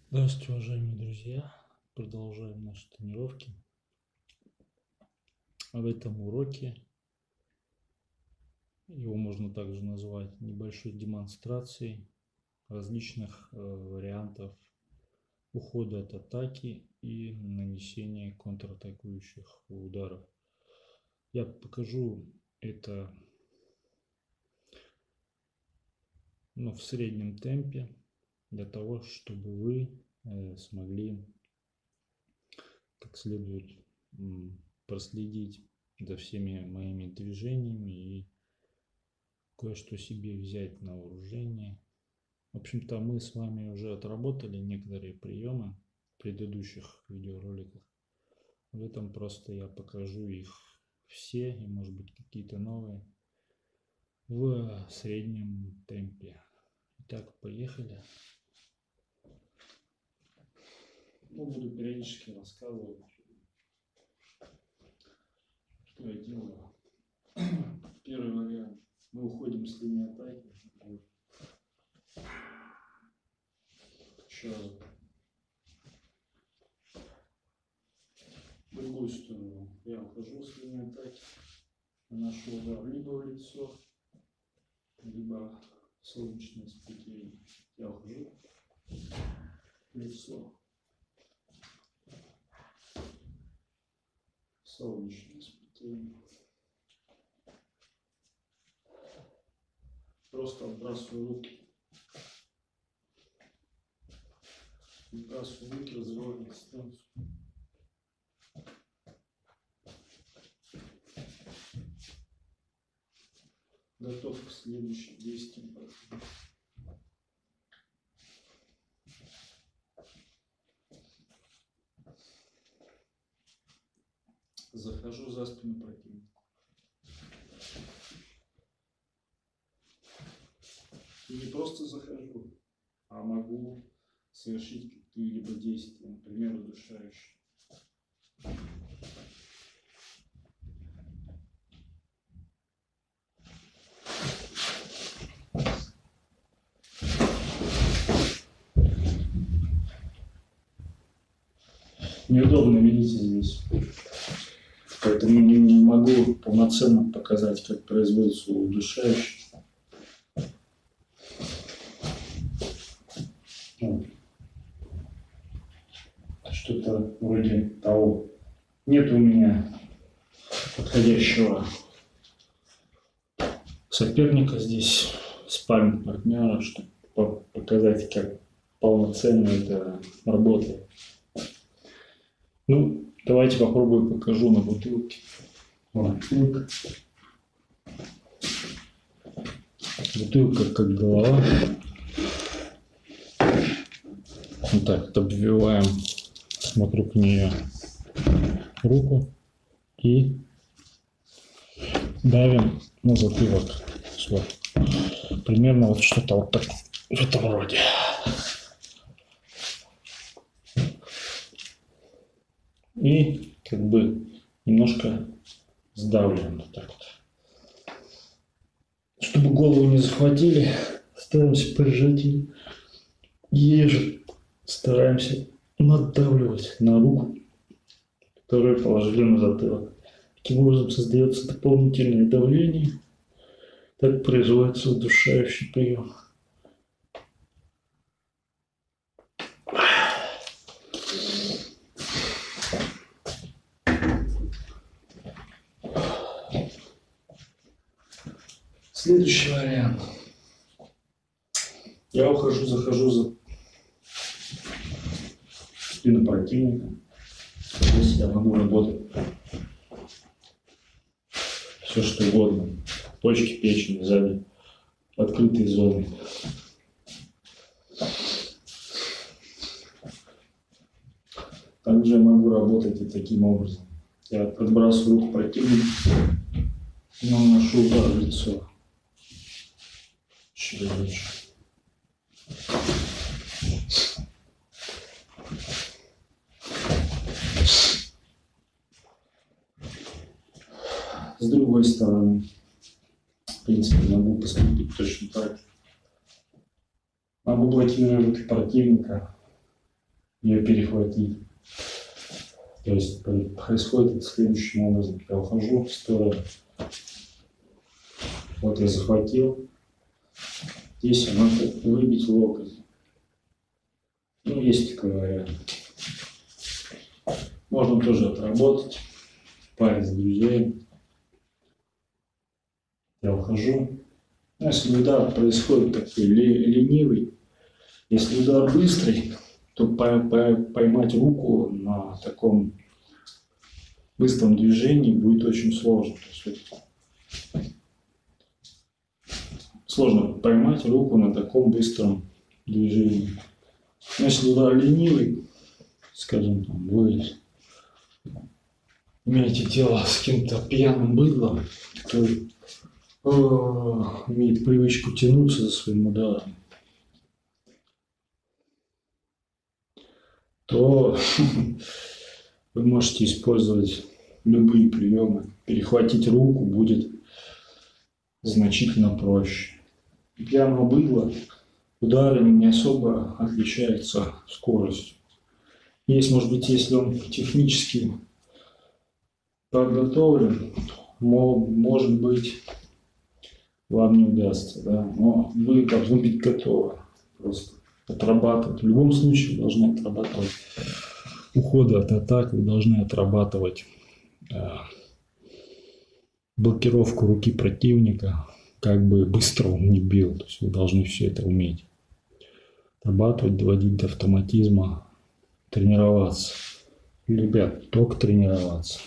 Здравствуйте, уважаемые друзья! Продолжаем наши тренировки. В этом уроке, его можно также назвать небольшой демонстрацией различных вариантов ухода от атаки и нанесения контратакующих ударов. Я покажу это в среднем темпе, для того, чтобы вы смогли как следует проследить за всеми моими движениями и кое-что себе взять на вооружение. В общем-то, мы с вами уже отработали некоторые приемы в предыдущих видеороликах. В этом просто я покажу их все и, может быть, какие-то новые в среднем темпе. Итак, поехали. Буду периодически рассказывать, что я делаю. Первый вариант. Мы уходим с линии атаки. Еще раз. В другую сторону. Я ухожу с линии атаки. Наношу удар либо в лицо, либо в солнечное сплетение. Я ухожу в лицо. Солнечное сплетение. Просто отбрасываю руки. Отбрасываю руки, развиваю дистанцию. Готов к следующим действиям. Захожу за спину противника. И не просто захожу, а могу совершить какие-либо действия, например, удушающие. Неудобно, видите, здесь. Поэтому не могу полноценно показать, как производится удушающий. Что-то вроде того. Нет у меня подходящего соперника здесь, спарринг-партнера, чтобы показать, как полноценно это работает. Давайте попробую покажу на бутылке. Бутылка. Бутылка как голова. Вот так обвиваем вокруг нее руку и давим на затылок. Примерно вот что-то вот так в этом роде. И как бы немножко сдавливаем вот так вот. Чтобы голову не захватили, стараемся прижать ее. И же стараемся надавливать на руку, которую положили на затылок. Таким образом создается дополнительное давление. Так производится удушающий прием. Следующий вариант. Я захожу за спину противника. Здесь я могу работать все что угодно. Почки, печень, сзади, открытые зоны. Также я могу работать и таким образом. Я подбрасываю руку противника и наношу удар в лицо. С другой стороны, в принципе, могу поступить точно так. Могу блокировать руки противника ее перехватить. То есть происходит следующим образом. Я ухожу в сторону. Вот я захватил. Здесь надо выбить локоть. Ну, есть такой вариант. Можно тоже отработать. Парень с друзьями. Я ухожу. Если удар происходит такой ленивый, если удар быстрый, то поймать руку на таком быстром движении будет очень сложно. То есть сложно поймать руку на таком быстром движении. Но если удар ленивый, скажем, там, вы имеете дело с каким-то пьяным быдлом, который имеет привычку тянуться за своим ударом, то вы можете использовать любые приемы. Перехватить руку будет значительно проще. У пьяного быдла удары не особо отличаются скоростью. Есть, может быть, если он технически подготовлен, может быть, вам не удастся, да? Но вы должны быть готовы просто отрабатывать. В любом случае вы должны отрабатывать уходы от атак, вы должны отрабатывать блокировку руки противника, как бы быстро он не бил. То есть вы должны все это уметь отрабатывать, доводить до автоматизма, тренироваться. Ребят, только тренироваться.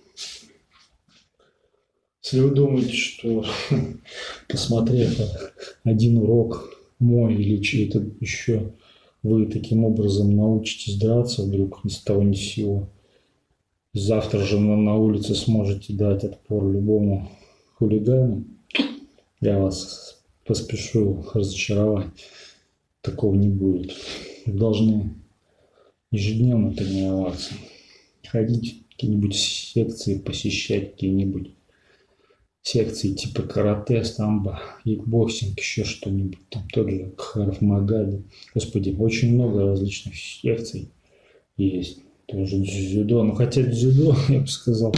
Если вы думаете, что посмотрев один урок мой или чей-то еще, вы таким образом научитесь драться вдруг ни с того ни с сего, завтра же на улице сможете дать отпор любому хулигану, я вас поспешу разочаровать. Такого не будет. Вы должны ежедневно тренироваться, ходить в какие-нибудь секции, посещать какие-нибудь секции типа карате, самбо, кикбоксинг, еще что-нибудь, там тот же Кхаров Магада. Господи, очень много различных секций есть. Тоже дзюдо. Но хотя дзюдо, я бы сказал,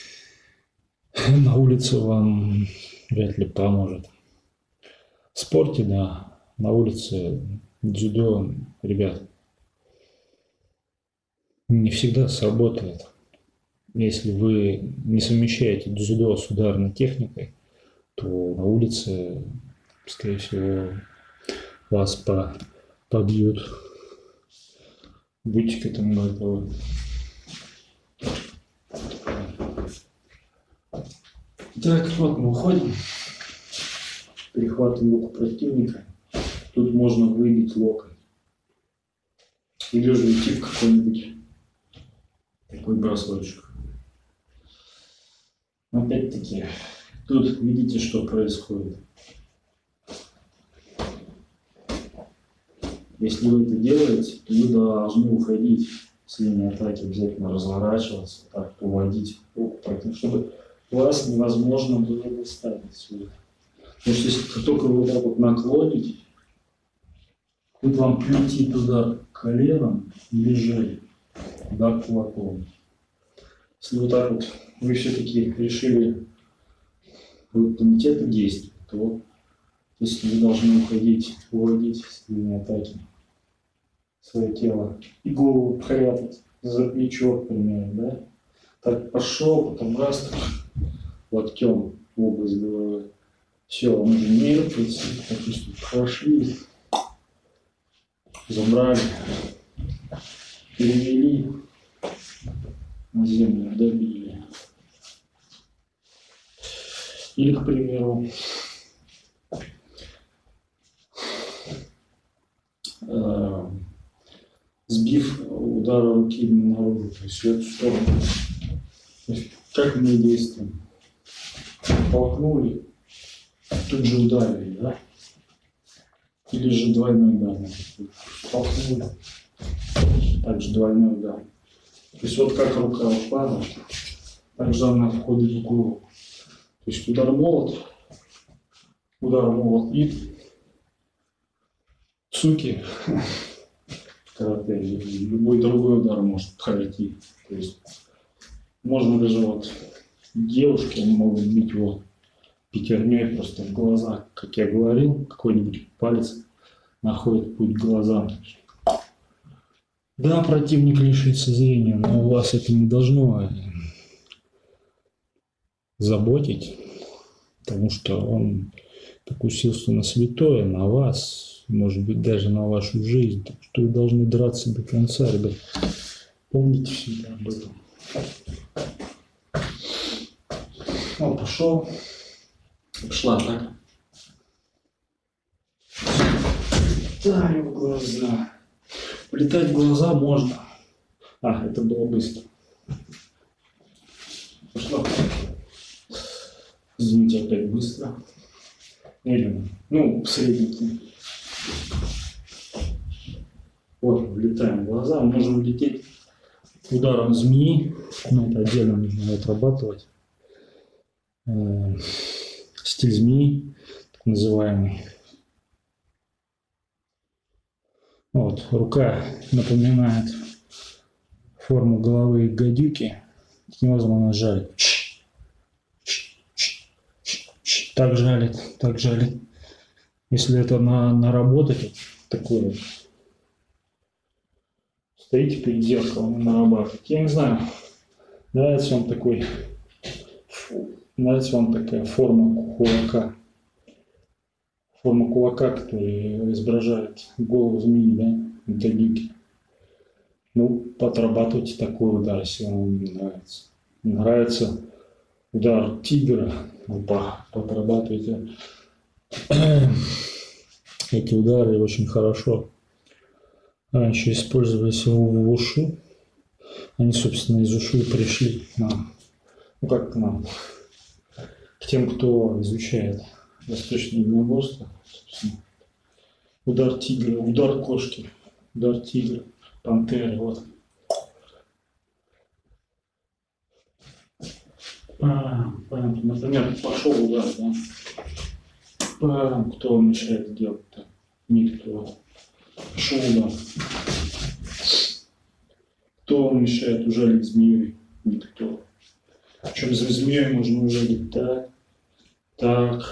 на улице вам вряд ли поможет. В спорте, да, на улице дзюдо, ребят, не всегда сработает. Если вы не совмещаете дзюдо с ударной техникой, то на улице, скорее всего, вас побьют. Будьте к этому готовы. Так, вот мы уходим. Перехватываем руку противника. Тут можно выбить локоть. Или же идти в какой-нибудь такой бросочек. Но опять-таки, тут видите, что происходит. Если вы это делаете, то вы должны уходить с линии атаки, обязательно разворачиваться, так, уводить руку против, чтобы вас невозможно было достать отсюда. Потому что если только вы вот так вот наклоните, тут вам прилетит удар коленом или же удар кулаком. Если вот так вот вы все-таки решили выполнить это действие, то если вы должны уходить, уводить с линии атаки свое тело и голову прятать за плечо, к примеру, да? Так пошел, потом раз, локтем в область головы. Все, он уже мертвец, допустим, прошли, забрали, перевели на землю, добили. Или, к примеру, сбив удара руки наружу, то есть в эту сторону. То есть, как мы действуем? Толкнули, тут же ударили, да? Или же двойной удар. Толкнули, также двойной удар. То есть вот как рука упала, так же она входит в голову. То есть удар молот и цуки, карате, и любой другой удар может пройти. То есть можно даже вот девушки, они могут бить его пятерней просто в глаза, как я говорил, какой-нибудь палец находит путь к глазам. Да, противник лишится зрения, но вас это не должно заботить, потому что он покусился на святое, на вас, может быть, даже на вашу жизнь. Так что вы должны драться до конца, ребят. Помните всегда об этом. О, пошел. Пошла так. Дай в глаза. Влетать в глаза можно. А, это было быстро. Пошла. Извините, опять быстро. Медленно. Ну, в среднем. Вот, влетаем в глаза. Мы можем влететь ударом змеи. Но это отдельно нужно отрабатывать. Стиль змеи, так называемый. Вот, рука напоминает форму головы гадюки. Таким образом она жалит. Так жалит, так жалит. Если это наработать, такое, стоите перед зеркалом и нарабатываете. Я не знаю, нравится вам такая форма кулака. Форма кулака, которая изображает голову змеи, да, гадюки. Ну, отрабатывайте такой удар, если вам не нравится. Нравится удар тигра, отрабатывайте эти удары очень хорошо. Раньше использовались в ушу. Они, собственно, из уши пришли к нам. Ну, как к нам? К тем, кто изучает восточное единоборство. Удар тигра, удар кошки, удар тигра, пантеры, вот. Например, пошел удар, да? Кто вам мешает делать-то? Никто. Пошел удар. Кто вам мешает ужалить змеей? Никто. Причем за змеей можно ужалить так.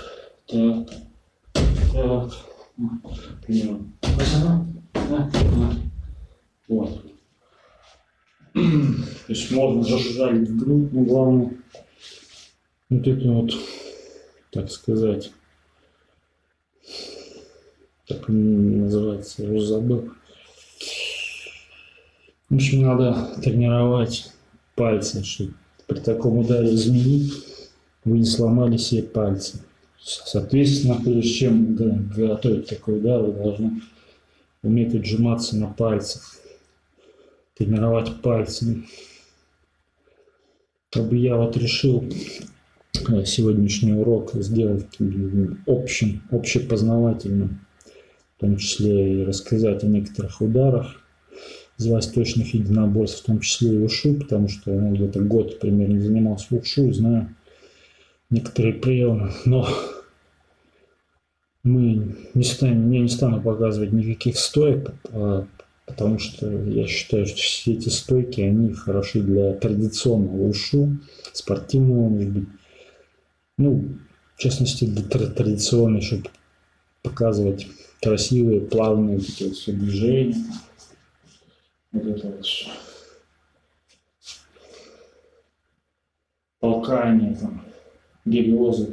Примерно. Вот. То есть можно зажалить в грудь, но главное вот это вот, так сказать, как называется, я уже забыл. В общем, надо тренировать пальцы, чтобы при таком ударе змеи вы не сломали себе пальцы. Соответственно, прежде чем готовить такой удар, вы должны уметь отжиматься на пальцах, тренировать пальцы. Как бы я вот решил сегодняшний урок сделать общепознавательным, в том числе и рассказать о некоторых ударах из восточных единоборств, в том числе и ушу, потому что я где-то год примерно занимался ушу, знаю некоторые приемы, но я не стану показывать никаких стоек, потому что я считаю, что все эти стойки, они хороши для традиционного ушу, спортивного, может быть, ну, в частности, для традиционной, чтобы показывать красивые, плавные вот эти вот все движения. Вот это вот толкание, там, березы,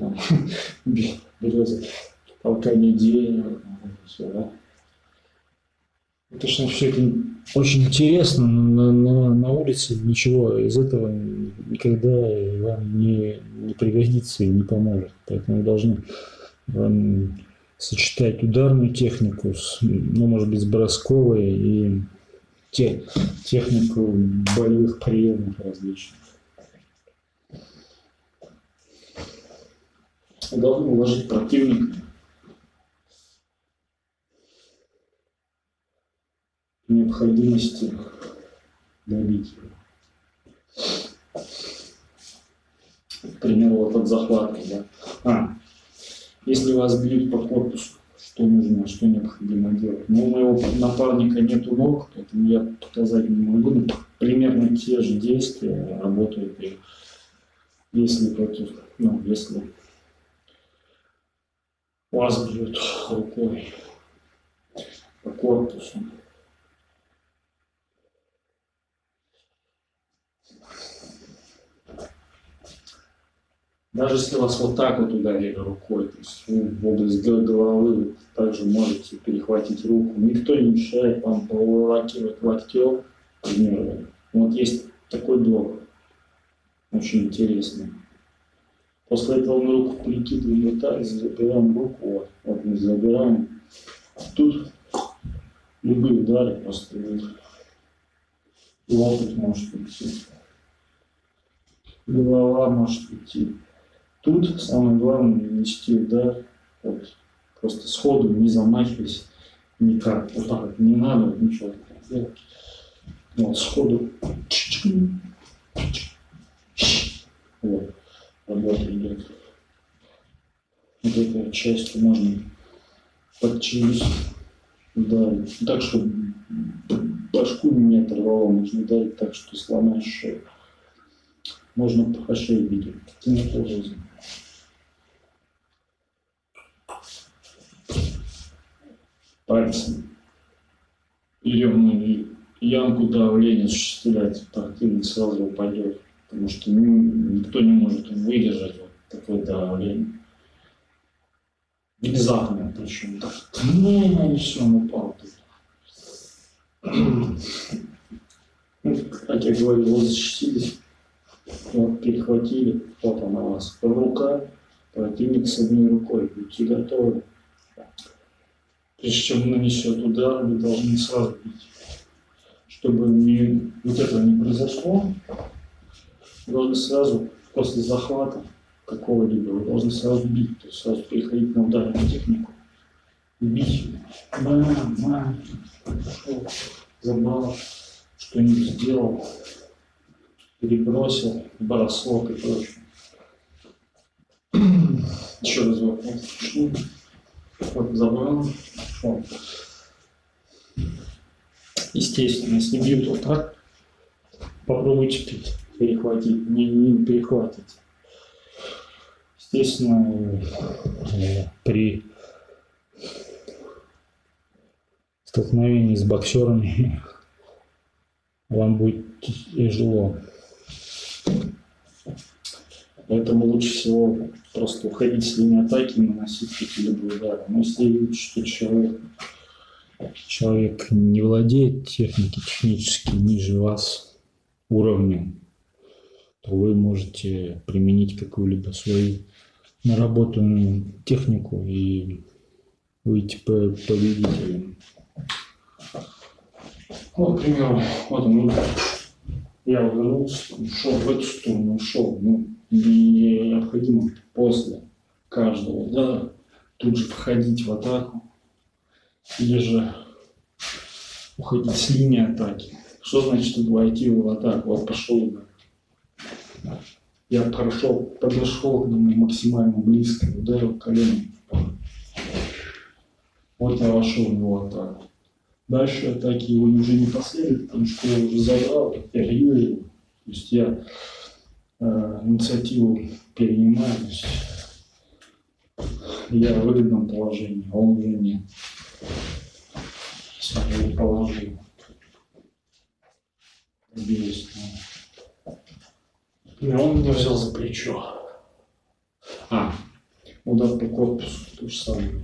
толкание дерева, все, да. Конечно, все это очень интересно, но на улице ничего из этого никогда вам не пригодится и не поможет. Поэтому вы должны сочетать ударную технику, может быть, с бросковой и технику болевых приемов различных. Вы должны уложить противника необходимости добить его. К примеру, вот от захвата, да. Если вас бьют по корпусу, что нужно, что необходимо делать. Но у моего напарника нету ног, поэтому я показать не могу. Но примерно те же действия работают и если против, ну, если вас бьют рукой по корпусу. Даже если вас вот так вот ударили рукой, то есть в область головы, вы также можете перехватить руку. Никто не мешает вам поволакивать локтем. Вот есть такой блок, очень интересный. После этого мы руку прикидываем вот так, забираем руку, вот мы забираем. Тут любые удары просто локоть может уйти, голова может уйти. Тут самое главное нанести удар, вот, просто сходу не замахиваясь никак, вот так вот, не надо вот, ничего делать. Вот сходу, вот, работа идет. Вот этой частью можно под челюсть ударить, так, чтобы башку не оторвало, можно ударить так, что сломаешь шею. Можно по шее бить, таким вот образом. Пальцем. Или ямку давления осуществлять, противник сразу упадет, потому что никто не может выдержать вот такое давление. Внезапно, причем так. И все, он упал тут. Как я говорил, вы защитились, вот, перехватили, вот она у вас рука, противник с одной рукой, будьте готовы. Прежде чем он нанесет удар, вы должны сразу бить. Чтобы вот этого не произошло, вы должны сразу после захвата какого-либо, вы должны сразу бить, то есть сразу переходить на ударную технику. Бить. Забрал, что-нибудь сделал, перебросил, бросок и прочее. Еще раз вопрос. Вот, забрал. Вот. Естественно, если бьют вот так, попробуйте перехватить, не перехватить. Естественно, при столкновении с боксерами вам будет тяжело. Поэтому лучше всего просто уходить с линии атаки и наносить какие-либо удары. Но если видите, что человек не владеет техникой технически ниже вас уровнем, то вы можете применить какую-либо свою наработанную технику и выйти победителем. Вот, к примеру, вот он, я увернулся, ушел в эту сторону, ушел. Необходимо после каждого удара тут же входить в атаку или же уходить с линии атаки. Что значит войти в атаку? Вот пошел удар. Я подошел к нему максимально близко, ударил коленом. Вот я вошел в его атаку. Дальше атаки его уже не последует, потому что я уже забрал, переигрываю. То есть я инициативу перенимаю. То есть я в выгодном положении, а он уже нет. Если я его положил. И он меня взял за плечо. Удар по корпусу, то же самое.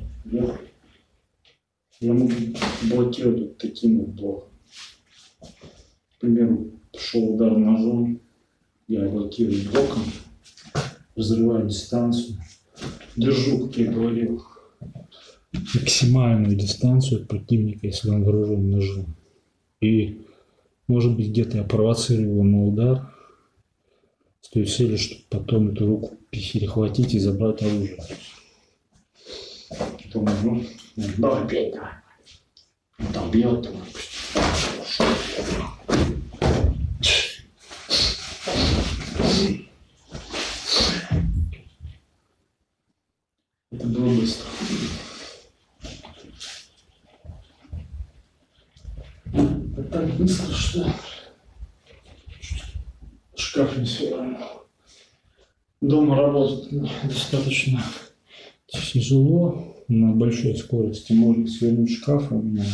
Я могу блокировать вот таким вот блоком. К примеру, пошел удар ножом, я блокирую блоком, разрываю дистанцию, держу, как я говорил, максимальную дистанцию от противника, если он вооружен ножом. И, может быть, где-то я провоцирую его на удар, с той целью, чтобы потом эту руку перехватить и забрать оружие. Потом, давай, бей, давай. Там бьет, там. Это было быстро. быстро, что шкаф не свернул. Дома работать достаточно тяжело, на большой скорости можно свернуть шкаф, у меня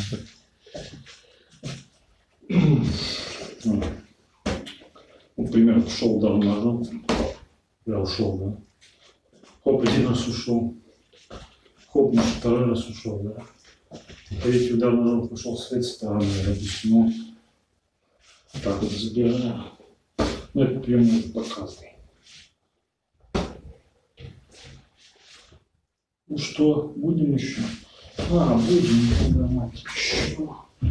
например, ушел удар ножом, я ушел, да, хоп, один раз ушел, хоп, второй раз ушел, да, третий удар ножом пошел с этой стороны, допустим, так вот забираю, ну это примерно показывает. Ну что, будем еще? Будем, мать, еще.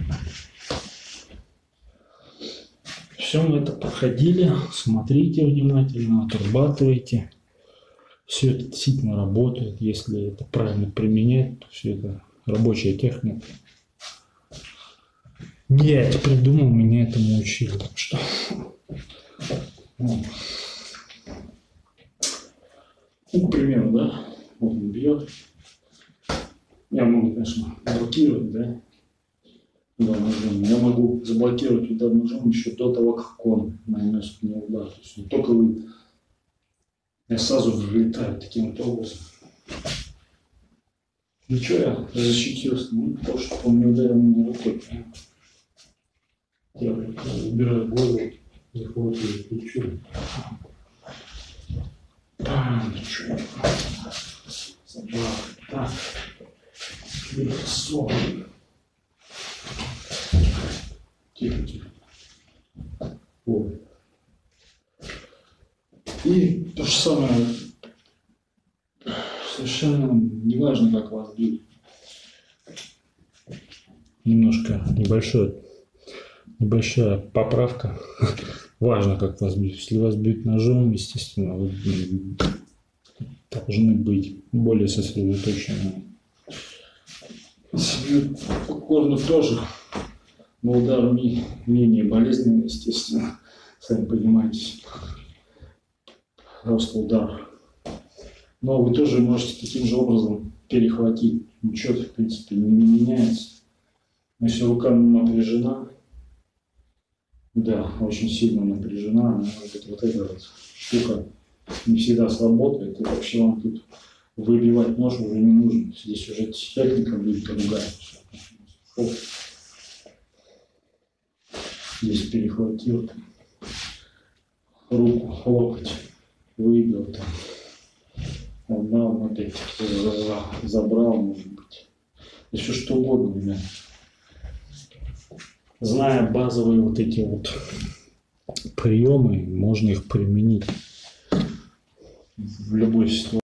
Все мы это проходили, смотрите внимательно, отрабатывайте. Все это действительно работает, если это правильно применять, то все это рабочая техника. Не я это придумал, меня этому учили, так что... Ну, к примеру, да, вот он бьет. Я могу, конечно, блокировать, да, удар ножом. Я могу заблокировать удар ножом еще до того, как он нанес мне удар. То есть только вы, я сразу вылетаю таким вот образом. Ну что, я защитился, ну, потому что он не ударил меня рукой. Я убираю голову, захватываю плечо. Ну что, забрал. Так, лицо. Тихо, тихо. Вот. И то же самое, совершенно неважно, как вас бьют. Немножко небольшая поправка. Важно, как вас бьют. Если вас бьют ножом, естественно, вы должны быть более сосредоточены. Если бьют покорно тоже, но удар менее болезненный, естественно, сами понимаете, просто удар. Но вы тоже можете таким же образом перехватить. Ничего, в принципе, не меняется. Но если рука напряжена, да, очень сильно напряжена, она может вот эта вот штука не всегда сработает, и вообще вам тут выбивать нож уже не нужно. Здесь уже техника будет другая. Здесь перехватил руку, локоть, выбил там, отдал, опять забрал, может быть. И все что угодно, ребят. Зная базовые вот эти вот приемы, можно их применить в любой ситуации.